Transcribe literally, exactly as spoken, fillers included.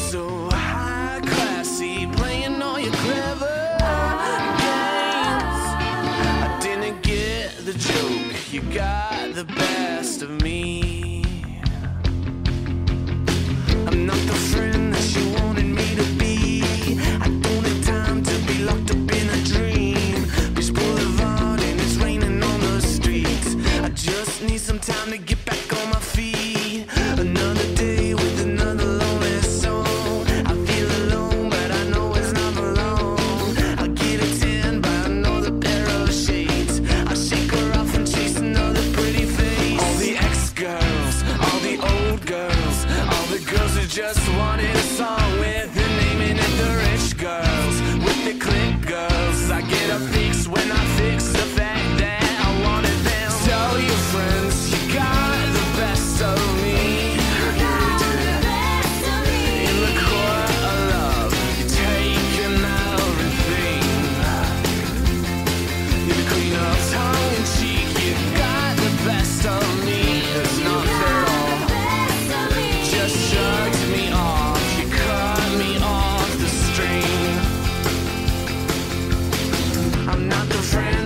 so high classy, playing all your clever games. I didn't get the joke, you got the best of me. I'm not the friend that you wanted me to be. I don't have time to be locked up in a dream. Beach Boulevard and it's raining on the streets. I just need some time to get back on my feet. Another day with another lonely song. I feel alone, but I know it's not for long. I get a tan, but I know the pair of shades. I shake her off and chase another pretty face. All the ex-girls, all the old girls, all the girls who just wanted a song with their name in it. The rich girls with the click girls. I get a fix when I fix the fact that I wanted them. Tell your friends you got the best of me. In the court of love, you're taking everything. You're the queen of tongue in cheek. You got the best of me. There's not fair all. Just shrugged me off. You cut me off the string. I'm not the friend